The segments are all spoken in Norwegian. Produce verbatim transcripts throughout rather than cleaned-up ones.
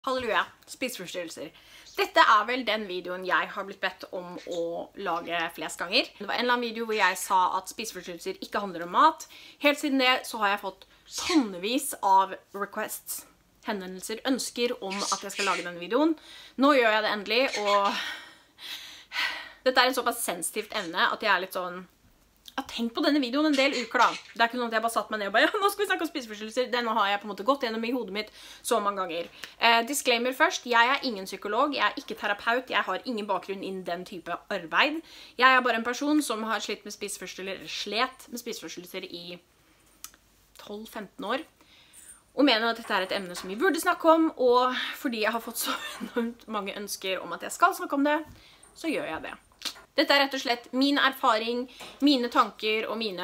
Halleluja, spiseforstyrrelser. Dette er vel den videoen jeg har blitt bedt om å lage flest ganger. Det var en eller annen video hvor jeg sa at spiseforstyrrelser ikke handler om mat. Helt siden det så har jeg fått tonnevis av requests, henvendelser, ønsker om at jeg skal lage denne videoen. Nå gjør jeg det endelig, og dette er et såpass sensitivt emne at jeg er litt sånn... Jeg har tenkt på denne videoen en del uker da. Det er ikke noe at jeg bare satt meg ned og bare, ja, nå skal vi snakke om spiseforstyrrelser. Denne har jeg på en måte gått gjennom i hodet mitt så mange ganger. Eh, disclaimer først, jeg er ingen psykolog, jeg er ikke terapeut, jeg har ingen bakgrunn innen den type arbeid. Jeg er bare en person som har slitt med spiseforstyrrelser, eller slet med spiseforstyrrelser i tolv til femten år. Og mener at dette er et emne som vi burde snakke om, og fordi jeg har fått så enormt mange ønsker om at jeg skal snakke om det, så gjør jeg det. Dette er rett og slett min erfaring, mine tanker og mine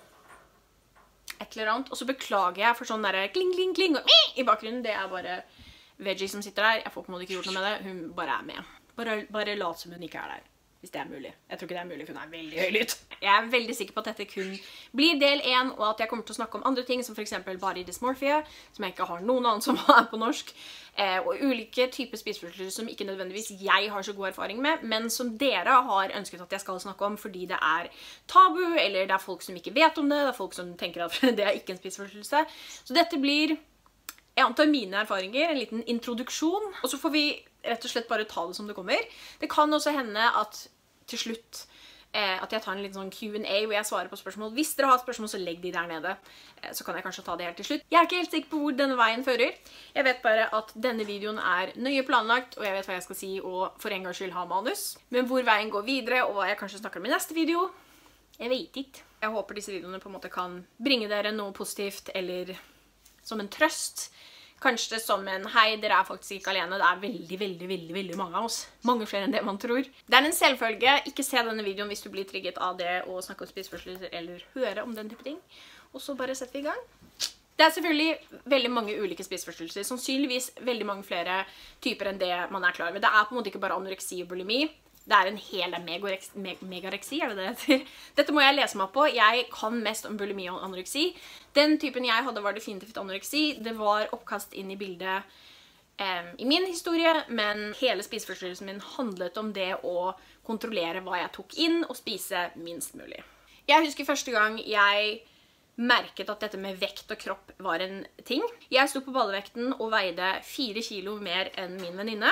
et eller annet. Og så beklager jeg for sånn der kling, kling, kling og i bakgrunnen. Det er bare Veggie som sitter der. Jeg får på en måte ikke gjort noe med det. Hun bare er med. Bare, bare lat som hun ikke er der. Hvis det er mulig. Jeg tror ikke det er mulig, for hun er veldig høylytt. Jeg er veldig sikker på at dette kun blir del én, og at jeg kommer til å snakke om andre ting, som for eksempel body dysmorphia, som jeg ikke har noen annen som er på norsk, eh, og ulike typer spiseforstyrrelser som ikke nødvendigvis jeg har så god erfaring med, men som dere har ønsket at jeg skal snakke om, fordi det er tabu, eller det er folk som ikke vet om det, det er folk som tenker at det er ikke en spiseforstyrrelse. Så dette blir, jeg antar mine erfaringer, en liten introduksjon, og så får vi rett og slett bare ta det som det kommer. Det kan også hende at til slutt eh, at jeg tar en liten sånn Q and A hvor jeg svarer på spørsmål. Hvis dere har spørsmål, så legg de der nede. Eh, så kan jeg kanskje ta det helt til slutt. Jeg er ikke helt sikker på hvor denne veien fører. Jeg vet bare at denne videoen er nøye planlagt, og jeg vet hva jeg skal si, og for en gangs skyld ha manus. Men hvor veien går videre, og hva jeg kanskje snakker om i neste video, jeg vet ikke. Jeg håper disse videoene på en måte kan bringe dere noe positivt, eller som en trøst. Kanskje som en hei, dere er faktisk ikke alene. Det er veldig, veldig, veldig, veldig mange av oss. Mange flere enn det man tror. Det er en selvfølge. Ikke se denne videoen hvis du blir trigget av det å snakke om spiseforstyrrelser eller høre om den type ting. Og så bare setter vi i gang. Det er selvfølgelig veldig mange ulike spiseforstyrrelser. Sannsynligvis veldig mange flere typer enn det man er klar over. Det er på en måte ikke bare anoreksi og bulimi. Det er en hel meg megareksi, er det det heter? Dette må jeg lese meg på. Jeg kan mest om bulimi og anoreksi. Den typen jeg hadde var definitivt anoreksi. Det var oppkast inn i bildet eh, i min historie, men hele spiseforstyrrelsen min handlet om det å kontrollere hva jeg tok inn og spise minst mulig. Jeg husker første gang jeg merket at dette med vekt og kropp var en ting. Jeg sto på ballevekten og veide fire kilo mer enn min venninne,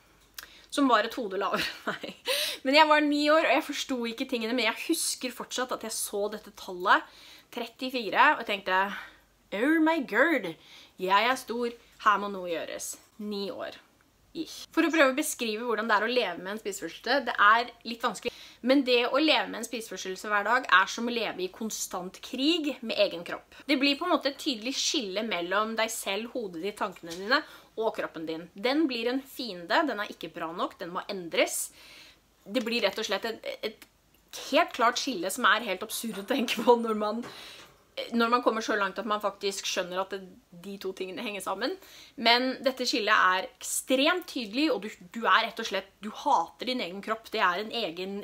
som var et hode lavere enn meg. Men jeg var ni år, og jeg forstod ikke tingene, men jeg husker fortsatt at jeg så dette tallet, trettifire, og jeg tenkte, oh my god, jeg er stor, her må noe gjøres. Ni år. Ich. For å prøve å beskrive hvordan det er å leve med en spiseforstyrrelse, det er litt vanskelig. Men det å leve med en spiseforstyrrelse hver dag er som å leve i konstant krig med egen kropp. Det blir på en måte et tydelig skille mellom deg selv, hodet ditt, tankene dine og kroppen din. Den blir en fiende, den er ikke bra nok, den må endres. Det blir rett og slett et, et helt klart skille som er helt absurd å tenke på når man, når man kommer så langt at man faktisk skjønner at det, de to tingene henger sammen. Men dette skillet er ekstremt tydelig, og du, du er rett og slett, du hater din egen kropp. Det er en egen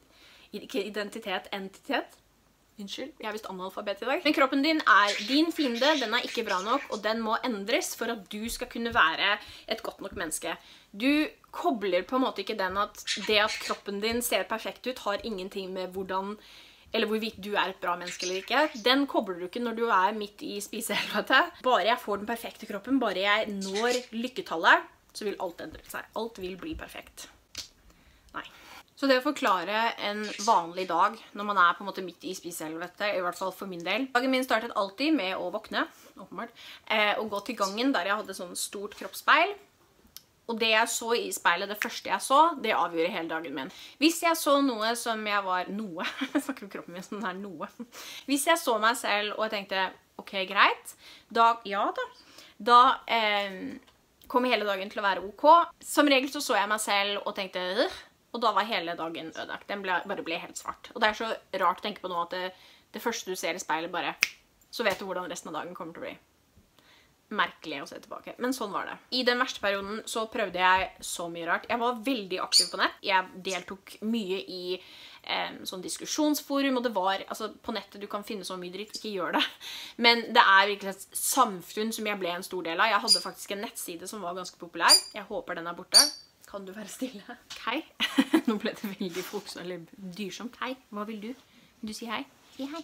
identitet, entitet. Unnskyld, jeg er vist analfabet i dag. Men kroppen din er din fiende, den er ikke bra nok, og den må endres for at du skal kunne være et godt nok menneske. Du kobler på en måte ikke den at det at kroppen din ser perfekt ut, har ingenting med hvordan, eller hvorvidt du er et bra menneske eller ikke. Den kobler du ikke når du er midt i spisehelvete. Bare jeg får den perfekte kroppen, bare jeg når lykketallet, så vil alt endre seg. Alt vil bli perfekt. Nei. Så det å forklare en vanlig dag når man er på en måte midt i spisehelvete, i hvert fall for min del. Dagen min startet alltid med å våkne, åpenbart, eh, og gå til gangen der jeg hadde sånn stort kroppsspeil. Og det jeg så i speilet, det første jeg så, det avgjorde hele dagen min. Hvis jeg så noe som jeg var noe, jeg snakker om kroppen min som det er noe. Hvis jeg så meg selv og jeg tenkte, ok, greit, da, ja da, da eh, kom hele dagen til å være ok. Som regel så så jeg meg selv og tenkte, øh, og da var hele dagen ødelagt. Den ble, bare ble helt svart. Og det er så rart å tenke på nå at det, det første du ser i speilet bare, så vet du hvordan resten av dagen kommer til å bli. merkelig å se tilbake. Men sånn var det. I den verste perioden så prøvde jeg så mye rart. Jeg var veldig aktiv på nett. Jeg deltok mye i eh, sånn diskusjonsforum, og det var, altså på nettet du kan finne så mye dritt, ikke gjør det. Men det er virkelig et samfunn som jeg ble en stor del av. Jeg hadde faktisk en nettside som var ganske populær. Jeg håper den er borte. Kan du være stille? Hei. Nå ble det veldig folksomt, eller dyrsomt. Hei, hva vil du? Vil du si hei? Si hei.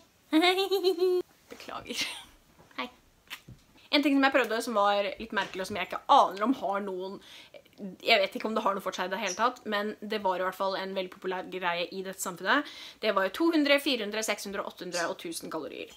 Beklager. Hei. En ting som jeg prøvde som var litt merkelig, og som jeg ikke aner om har noen, jeg vet ikke om det har noe for seg i det hele tatt, men det var i hvert fall en veldig populær greie i dette samfunnet. Det var jo to hundre, fire hundre, seks hundre, åtte hundre og tusen kalorier.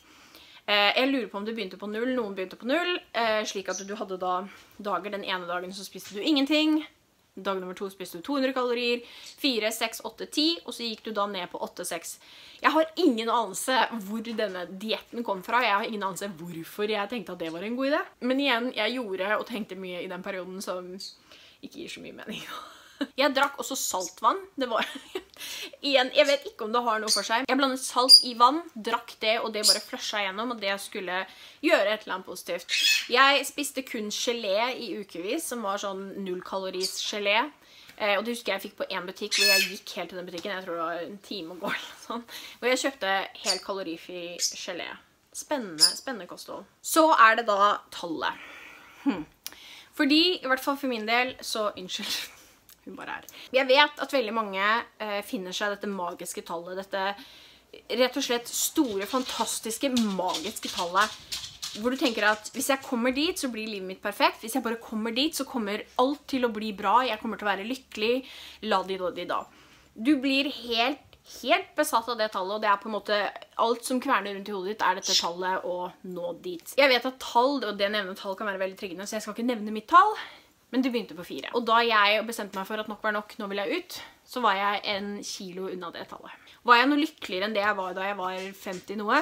Jeg lurer på om det begynte på null, noen begynte på null, slik at du hadde da dager, den ene dagen så spiste du ingenting. Dag nummer to spiste du to hundre kalorier, fire, seks, åtte, ti, og så gikk du da ned på åtte, seks. Jeg har ingen anelse hvor denne dietten kom fra. Jeg har ingen anelse hvorfor jeg tenkte at det var en god idé. Men igjen, jeg gjorde og tenkte mye i den perioden som ikke gir så mye mening. Jeg drakk også saltvann. Det var igjen, jeg vet ikke om det har noe for seg. Jeg blandet salt i vann, drakk det, og det bare flusha gjennom, og det skulle gjøre et eller annet positivt. Jeg spiste kun gelé i ukevis, som var sånn null kaloris gelé. Eh, og det husker jeg fikk på en butikk, hvor jeg gikk helt til den butikken, jeg tror det var en time å gå eller noe sånt, hvor jeg kjøpte helt kalorifri gelé. Spennende, spennende kosthold. Så er det da tallet. Hm. Fordi, i hvert fall for min del, så unnskyld. Bare er. Jeg vet at veldig mange eh, finner seg dette magiske tallet, dette rett og slett store, fantastiske, magiske tallet, hvor du tenker at hvis jeg kommer dit, så blir livet mitt perfekt. Hvis jeg bare kommer dit, så kommer alt til å bli bra. Jeg kommer til å være lykkelig. La di da di da. Du blir helt, helt besatt av det tallet, og det er på en måte alt som kverner rundt i hodet ditt, er dette tallet å nå dit. Jeg vet at tall, og det nevnende tall kan være veldig tryggende, så jeg skal ikke nevne mitt tall. Men det begynte på fire. Og da jeg bestemte meg for at nok var nok, nå vil jeg ut, så var jeg en kilo unna det tallet. Var jeg noe lykkeligere enn det jeg var da jeg var femti noe?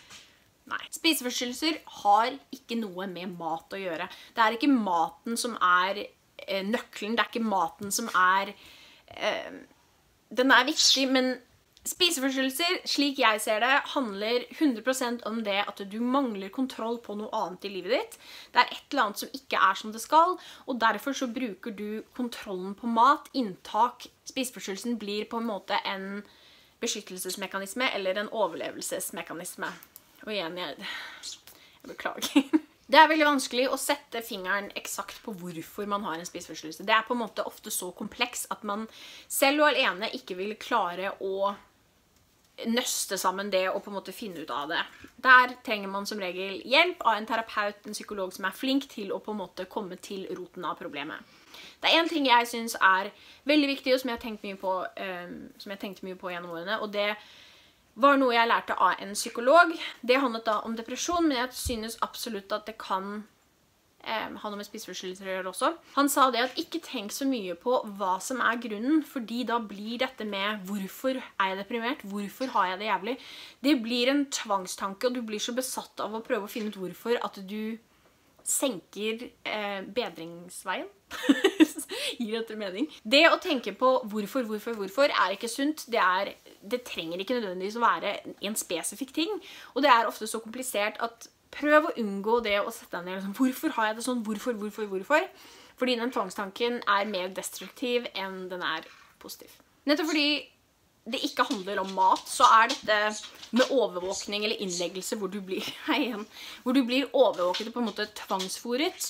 Nei. Spiseforstyrrelser har ikke noe med mat å gjøre. Det er ikke maten som er eh, nøkkelen, det er ikke maten som er... Eh, den er viktig, men... Spiseforstyrrelser, slik jeg ser det, handler hundre prosent om det at du mangler kontroll på noe annet i livet ditt. Det er et eller annet som ikke er som det skal, og derfor så bruker du kontrollen på mat, inntak. Spiseforstyrrelsen blir på en måte en beskyttelsesmekanisme eller en overlevelsesmekanisme. Og igjen, jeg, jeg beklager. Det er veldig vanskelig å sette fingeren eksakt på hvorfor man har en spiseforstyrrelse. Det er på en måte ofte så kompleks at man selv og alene ikke vil klare å nøste sammen det og på en måte finne ut av det. Der trenger man som regel hjelp av en terapeut, en psykolog som er flink til å på en måte komme til roten av problemet. Det er en ting jeg synes er veldig viktig, og som jeg har tenkt mye på, um, som jeg tenkte mye på gjennom årene, og det var noe jeg lærte av en psykolog. Det handlet da om depresjon, men jeg synes absolutt at det kan eh, ha noe med spiseforstyrrelser å gjøre også. Han sa det at ikke tenk så mye på hva som er grunnen, fordi da blir dette med hvorfor er jeg deprimert, hvorfor har jeg det jævlig. Det blir en tvangstanke, og du blir så besatt av å prøve å finne ut hvorfor at du senker eh, bedringsveien. Gir dette mening? Det å tenke på hvorfor, hvorfor, hvorfor er ikke sunt. Det, er, det trenger ikke nødvendigvis å være en spesifik ting. Og det er ofte så komplisert at prøv å unngå det å sette deg ned. Liksom, hvorfor har jeg det sånn? Hvorfor, hvorfor, hvorfor? Fordi den tvangstanken er mer destruktiv enn den er positiv. Nettopp fordi det ikke handler om mat, så er dette med overvåkning eller innleggelse hvor du blir, hei igjen, hvor du blir overvåket og på en måte tvangsforet.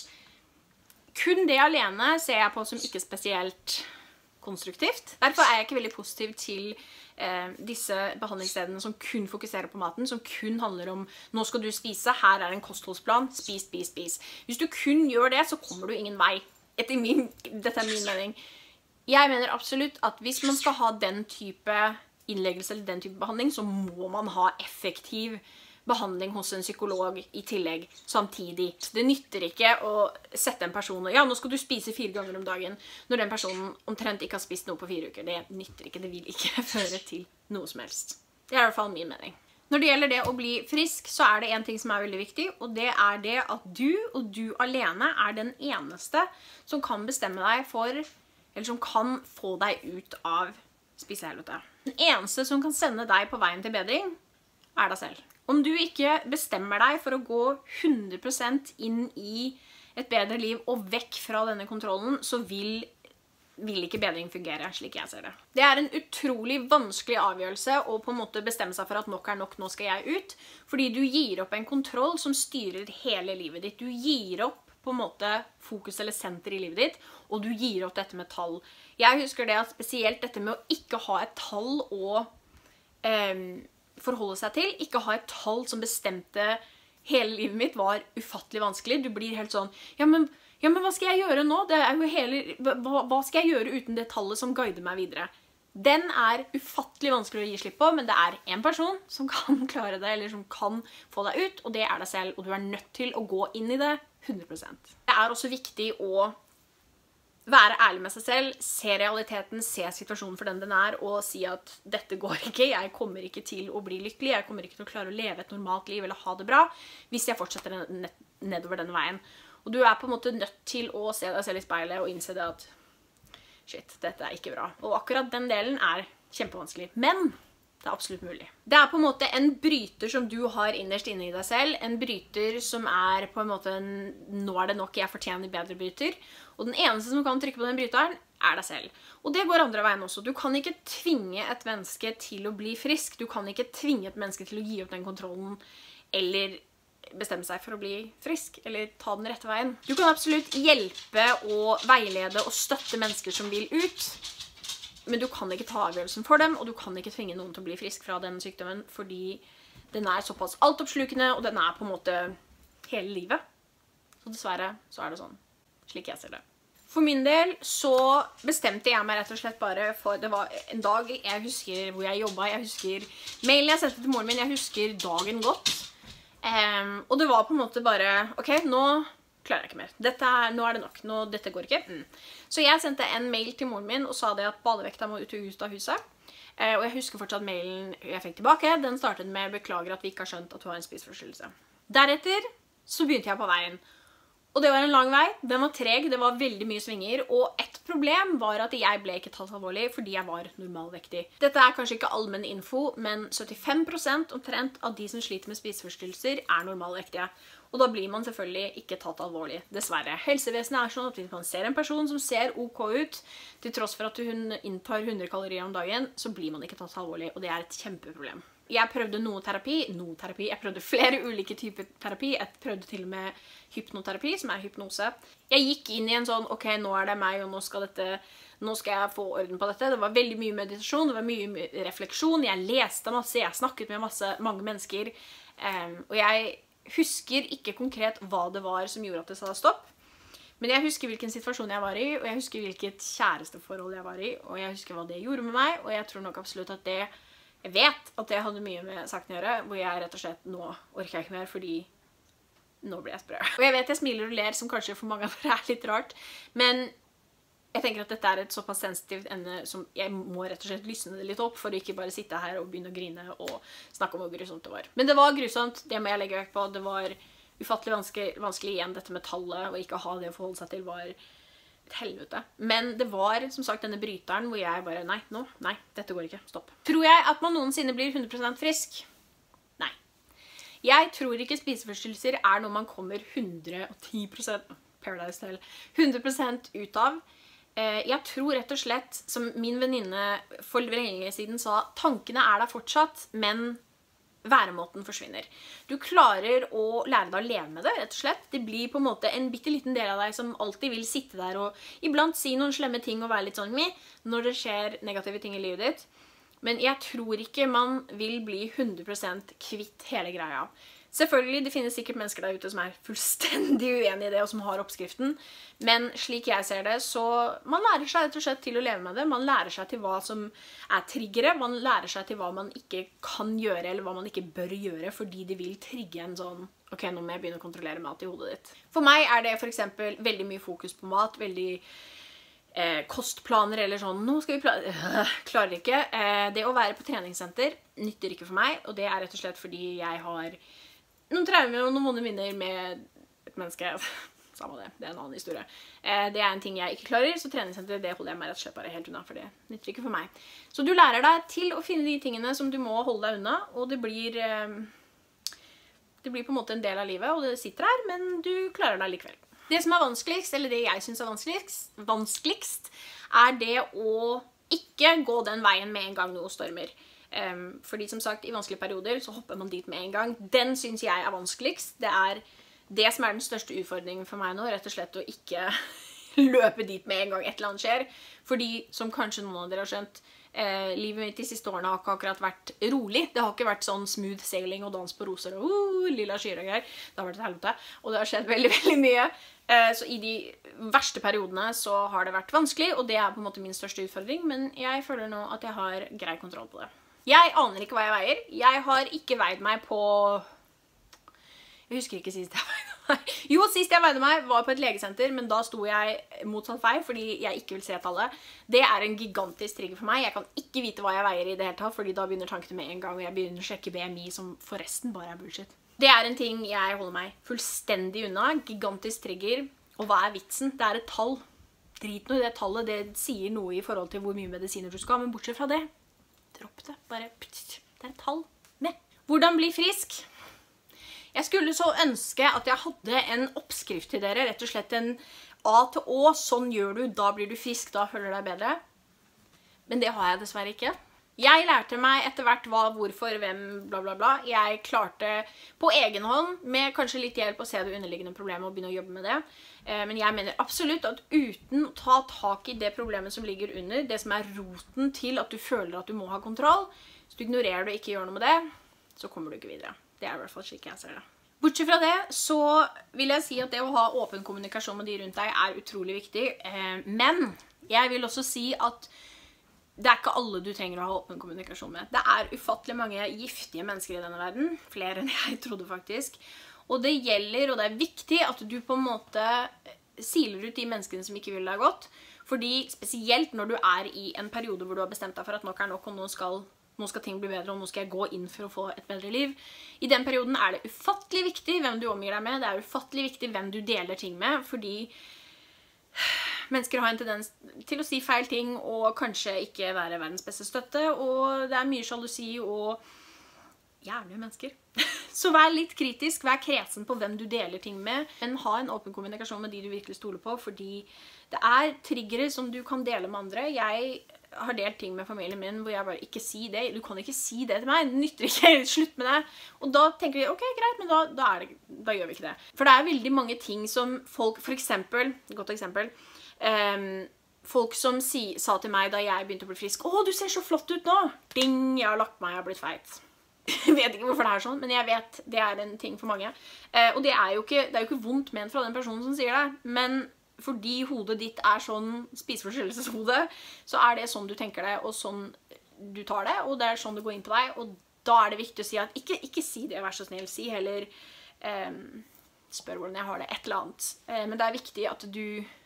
Kun det alene ser jeg på som ikke spesielt konstruktivt. Derfor er jeg ikke veldig positiv til eh, disse behandlingsstedene som kun fokuserer på maten, som kun handler om nå skal du spise, her er en kostholdsplan, spis, spis, spis. Hvis du kun gjør det, så kommer du ingen vei. Etter min, dette er min mening. Jeg mener absolutt at hvis man skal ha den type innleggelse eller den type behandling, så må man ha effektiv behandling hos en psykolog i tillegg samtidig. Det nytter ikke å sette en person og ja, nå skal du spise fire ganger om dagen, når den personen omtrent ikke har spist noe på fire uker. Det nytter ikke, det vil ikke føre til noe som helst. Det er i hvert fall min mening. Når det gjelder det å bli frisk, så er det en ting som er veldig viktig, og det er det at du og du alene er den eneste som kan bestemme deg for, eller som kan få deg ut av spisehelvete. Den eneste som kan sende deg på veien til bedring er deg selv. Om du ikke bestemmer deg for å gå hundre prosent inn i et bedre liv og vekk fra denne kontrollen, så vil, vil ikke bedring fungere, slik jeg ser det. Det er en utrolig vanskelig avgjørelse å på en måte bestemme seg for at nok er nok, nå skal jeg ut, fordi du gir opp en kontroll som styrer hele livet ditt. Du gir opp på en måte fokus eller senter i livet ditt, og du gir opp dette med tall. Jeg husker det at spesielt dette med å ikke ha et tall å eh, forholde seg til, ikke ha et tall som bestemte hele livet mitt, var ufattelig vanskelig. Du blir helt sånn, ja men, ja, men hva skal jeg gjøre nå? Det er jo hele, hva, hva skal jeg gjøre uten det tallet som guider meg videre? Den er ufattelig vanskelig å gi slipp på, men det er en person som kan klare det, eller som kan få deg ut, og det er deg selv, og du er nødt til å gå inn i det hundre prosent. Det er også viktig å være ærlig med seg selv, se realiteten, se situasjonen for den den er, og si at dette går ikke, jeg kommer ikke til å bli lykkelig, jeg kommer ikke til å klare å leve et normalt liv eller ha det bra, hvis jeg fortsetter nedover denne veien. Og du er på en måte nødt til å se deg selv i speilet og innse det at shit, dette er ikke bra. Og akkurat den delen er kjempevanskelig, men det er absolutt mulig. Det er på en måte en bryter som du har innerst inne i deg selv, en bryter som er på en måte en, nå er det nok, jeg fortjener bedre bryter, og den eneste som kan trykke på den bryteren er deg selv. Og det går andre veien også. Du kan ikke tvinge et menneske til å bli frisk, du kan ikke tvinge et menneske til å gi opp den kontrollen, eller bestemme seg for å bli frisk, eller ta den rette veien. Du kan absolutt hjelpe og veilede og støtte mennesker som vil ut, men du kan ikke ta avgjørelsen for dem, og du kan ikke tvinge noen til å bli frisk fra denne sykdommen, fordi den er såpass altoppslukende, og den er på en måte hele livet. Så dessverre så er det sånn, slik jeg ser det. For min del så bestemte jeg meg rett og slett bare for, det var en dag jeg husker hvor jeg jobbet, jeg husker mailen jeg sendte til moren min, jeg husker dagen godt. Um, og det var på en måte bare, ok, nå klarer jeg ikke mer. Dette er, nå er det nok, nå, dette går ikke. Mm. Så jeg sendte en mail til moren min og sa det at badevekta må ut av huset. Uh, og jeg husker fortsatt mailen jeg fikk tilbake, den startet med beklager at vi ikke har skjønt at du har en spiseforstyrrelse. Deretter så begynte jeg på veien. Og det var en lang vei, den var treg, det var veldig mye svinger, og et problem var at jeg ble ikke tatt alvorlig fordi jeg var normalvektig. Dette er kanskje ikke allmenn info, men syttifem prosent omtrent av de som sliter med spiseforstyrrelser er normalvektige. Og da blir man selvfølgelig ikke tatt alvorlig, dessverre. Helsevesenet er sånn at hvis man ser en person som ser ok ut, til tross for at hun inntar hundre kalorier om dagen, så blir man ikke tatt alvorlig, og det er et kjempeproblem. Jeg prøvde noe terapi, noe terapi, jeg prøvde flere ulike typer terapi, jeg prøvde til og med hypnoterapi, som er hypnose. Jeg gikk inn i en sånn, ok, nå er det meg, og nå skal, dette, nå skal jeg få orden på dette. Det var veldig mye meditasjon, det var mye refleksjon, jeg leste masse, jeg snakket med masse, mange mennesker, um, og jeg husker ikke konkret hva det var som gjorde at det sa stopp. Men jeg husker hvilken situasjon jeg var i, og jeg husker hvilket kjæresteforhold jeg var i, og jeg husker hva det gjorde med meg, og jeg tror nok absolutt at det Jeg vet at det hadde mye med saken å gjøre, hvor jeg rett og slett, nå orker jeg ikke mer, fordi nå blir jeg sprø. Og jeg vet jeg smiler og ler, som kanskje for mange av dere er litt rart, men jeg tenker at dette er et såpass sensitivt ende som jeg må rett og slett lysne det litt opp, for å ikke bare sitte her og begynne å grine og snakke om hvor grusomt det var. Men det var grusomt, det må jeg legge vekt på. Det var ufattelig vanskelig, vanskelig igjen, dette med tallet, og ikke ha det å forholde seg til var helvete. Men det var, som sagt, denne bryteren hvor jeg bare, nei, nå, nei, dette går ikke, stopp. Tror jeg at man noensinne blir hundre prosent frisk? Nei. Jeg tror ikke spiseforstyrrelser er noe man kommer hundre og ti prosent, Paradise Tale, hundre prosent ut av. Jeg tror rett og slett, som min venninne for lenge siden sa, tankene er der fortsatt, men væremåten forsvinner. Du klarer å lære deg å leve med det, rett og slett. Det blir på en måte en bitteliten del av deg som alltid vil sitte der og iblant si noen slemme ting og være litt sånn med når det skjer negative ting i livet ditt. Men jeg tror ikke man vil bli hundre prosent kvitt hele greia. Selvfølgelig, det finnes sikkert mennesker der ute som er fullstendig uenige i det, og som har oppskriften. Men slik jeg ser det, så man lærer seg rett og slett til å leve med det. Man lærer seg til hva som er triggere. Man lærer seg til hva man ikke kan gjøre, eller hva man ikke bør gjøre, fordi det vil trigge en sånn, ok, nå må jeg begynne å kontrollere mat i hodet ditt. For meg er det for eksempel veldig mye fokus på mat, veldig eh, kostplaner, eller sånn, nå skal vi plane, øh, klarer ikke. Eh, det å være på treningssenter nytter ikke for meg, og det er rett og slett fordi jeg har noen traumer og noen vonde minner med et menneske, samme det, det er en annen historie. Eh, det er en ting jeg ikke klarer, så treningssenter, det holder jeg meg rett og slett bare helt unna, for det nytter ikke for meg. Så du lærer deg til å finne de tingene som du må holde deg unna, og det blir, eh, Det blir på en måte en del av livet, og det sitter her, men du klarer deg likevel. Det som er vanskeligst, eller det jeg synes er vanskeligst, vanskeligst, er det å ikke gå den veien med en gang noe stormer. Um, fordi som sagt, i vanskelige perioder så hopper man dit med en gang. Den synes jeg er vanskeligst. Det er det som er den største utfordringen for meg nå, rett og slett å ikke løpe dit med en gang et eller annet skjer. Fordi, som kanskje noen av dere har skjønt, Eh, livet mitt de siste årene har ikke akkurat vært rolig. Det har ikke vært sånn smooth sailing og dans på roser og uh, lilla skyer og greier. Det har vært et helvete, og det har skjedd veldig, veldig mye. Eh, så i de verste periodene så har det vært vanskelig, og det er på en måte min største utfordring, men jeg føler nå at jeg har grei kontroll på det. Jeg aner ikke hva jeg veier. Jeg har ikke veid meg på... Jeg husker ikke sist jeg veide meg. Jo, sist jeg veide meg var på et legesenter, men da sto jeg motsatt vei, fordi jeg ikke vil se tallet. Det er en gigantisk trigger for meg. Jeg kan ikke vite hva jeg veier i det hele tatt, fordi da begynner tankene med en gang, og jeg begynner å sjekke B M I, som forresten bare er bullshit. Det er en ting jeg holder meg fullstendig unna. Gigantisk trigger. Og hva er vitsen? Det er et tall. Drit nå i det tallet. Det sier noe i forhold til hvor mye medisiner du skal ha, men bortsett fra det, dropp det. Bare, det er et tall. Ne. Hvordan bli frisk? Jeg skulle så ønske at jeg hadde en oppskrift til dere, rett og slett en A til Å, sånn gjør du, da blir du frisk, da føler du deg bedre. Men det har jeg dessverre ikke. Jeg lærte meg etter hvert hva, hvorfor, hvem, bla bla bla. Jeg klarte på egen hånd, med kanskje litt hjelp å se det underliggende problemet og begynne å jobbe med det. Men jeg mener absolutt at uten å ta tak i det problemet som ligger under, det som er roten til at du føler at du må ha kontroll, så du ignorerer det og ikke gjør noe med det, så kommer du ikke videre. Det er i hvert fall slik jeg ser det. Bortsett fra det, så vil jeg si at det å ha åpen kommunikasjon med de rundt deg er utrolig viktig. Men jeg vil også si at det er ikke alle du trenger å ha åpen kommunikasjon med. Det er ufattelig mange giftige mennesker i denne verden. Flere enn jeg trodde faktisk. Og det gjelder, og det er viktig at du på en måte siler ut de menneskene som ikke vil deg godt. Fordi spesielt når du er i en periode hvor du har bestemt deg for at nok er nok, og nå skal... nå skal ting bli bedre, og nå skal jeg gå inn for å få et bedre liv. I den perioden er det ufattelig viktig hvem du omgir deg med, det er ufattelig viktig hvem du deler ting med, fordi mennesker har en tendens til å si feil ting, og kanskje ikke være verdens beste støtte, og det er mye sjalusi og jævlige mennesker. Så vær litt kritisk, vær kresen på hvem du deler ting med, men ha en åpen kommunikasjon med de du virkelig stoler på, fordi det er triggere som du kan dele med andre. Jeg har delt ting med familien min hvor jeg bare ikke sier det. Du kan ikke si det til meg. Det nytter ikke. Slutt med det. Og da tenker vi, ok, greit, men da, da, er det, da gjør vi ikke det. For det er veldig mange ting som folk, for eksempel, godt eksempel, um, folk som si, sa til meg da jeg begynte å bli frisk, «Å, du ser så flott ut nå!» Ding, jeg har lagt meg, jeg har blitt feit. Jeg vet ikke hvorfor det er sånn, men jeg vet det er en ting for mange. Uh, og det er, jo ikke, det er jo ikke vondt ment fra den personen som sier det, men fordi hodet ditt er sånn spiseforstyrrelseshode, så er det sånn du tenker det, og sånn du tar det, og det er sånn det går inn på deg, og da er det viktig å si at, ikke, ikke si det, vær så snill, si heller, um, spør hvordan jeg har det, et eller annet. Uh, men det er viktig at du,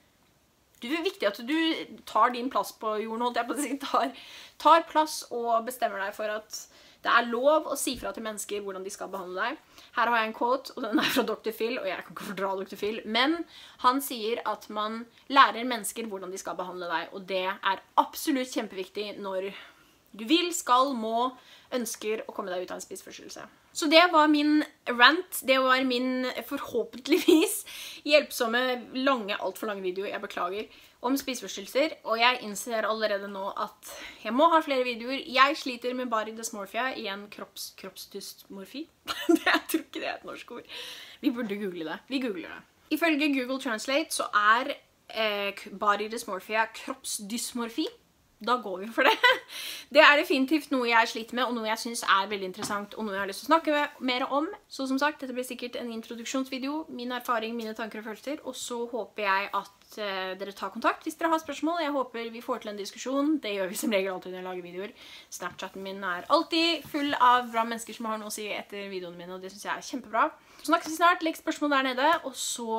det er viktig at du tar din plass på jorden, holdt jeg på å si, tar, tar plass og bestemmer deg for at det er lov å si fra til mennesker hvordan de skal behandle deg. Her har jeg en quote, og den er fra doktor Phil, og jeg kan ikke fordra doktor Phil, men han sier at man lærer mennesker hvordan de skal behandle deg, og det er absolutt kjempeviktig når du vil, skal, må, ønsker å komme deg ut av en spiseforstyrrelse. Så det var min rant, det var min forhåpentligvis hjelpsomme, lange, alt for lange video, jeg beklager, om spiseforstyrrelser, og jeg innser allerede nå at jeg må ha flere videoer. Jeg sliter med body dysmorphia, igjen kropps, kroppsdysmorfi. Jeg tror ikke det er et norsk ord. Vi burde google det. Vi googler det. Ifølge Google Translate så er eh, body dysmorphia kroppsdysmorfi. Da går vi for det. Det er definitivt noe jeg sliter med, og noe jeg synes er veldig interessant, og noe jeg har lyst til å snakke mer om. Så som sagt, dette blir sikkert en introduksjonsvideo, min erfaring, mine tanker og følelser, og så håper jeg at uh, dere tar kontakt hvis dere har spørsmål. Jeg håper vi får til en diskusjon. Det gjør vi som regel alltid når jeg lager videoer. Snapchatten min er alltid full av bra mennesker som har noe å si etter videoene mine, og det synes jeg er kjempebra. Så snakkes vi snart, legg spørsmål der nede, og så...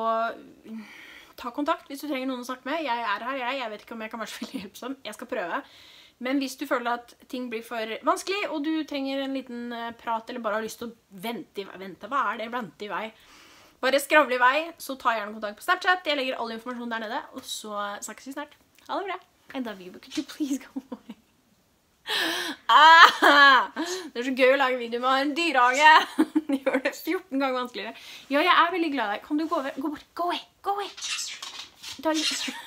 ta kontakt hvis du trenger noen å snakke med. Jeg er her, jeg. Jeg vet ikke om jeg kan være så veldig hjelpsom. Jeg skal prøve. Men hvis du føler at ting blir for vanskelig, og du trenger en liten prat, eller bare har lyst til å vente i vei, vente, hva er det? Vente i vei. Bare skravle i vei, så ta gjerne kontakt på Snapchat. Jeg legger all informasjon der nede, og så snakkes vi snart. Ha det bra. I love you, but could you please go away? Ah, det er så gøy å lage video med en dyrehage. gjør det fjorten ganger vanskeligere. Ja, jeg er veldig glad i deg. Kan du gå over? Gå bort. Go away. Go away. Da...